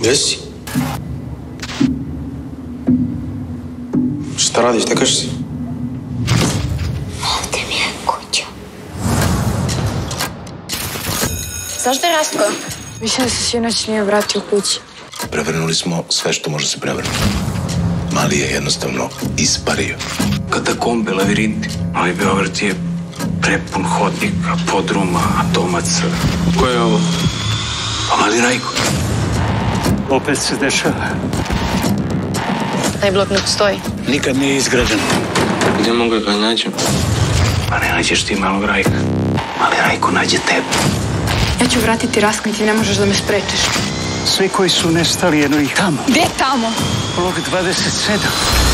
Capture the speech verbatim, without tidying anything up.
Jesi? Šta radiš, šta kažeš si? Ovdje mi je kuća. Zašto je Rastko? Mislim da se sinoć nije vratio kući. Prevrnuli smo sve što može se prevrnuti. Mali je jednostavno ispario. Katakombe, lavirinti. Mali Beograd je prepun hodnika, podruma, domaca. Ko je ovo? Pa Mali Rajko. Opet se dešava. Taj blok ne postoji. Nikad nije izgrađen. Gdje mogu ga nađem? Pa ne nađeš ti Malog Rajka. Mali Rajko nađe tebe. Ja ću vratiti Rastko i ti ne možeš da me sprečiš. Svi koji su nestali, jedno ih tamo. Gde tamo? Blok dvadeset sedam.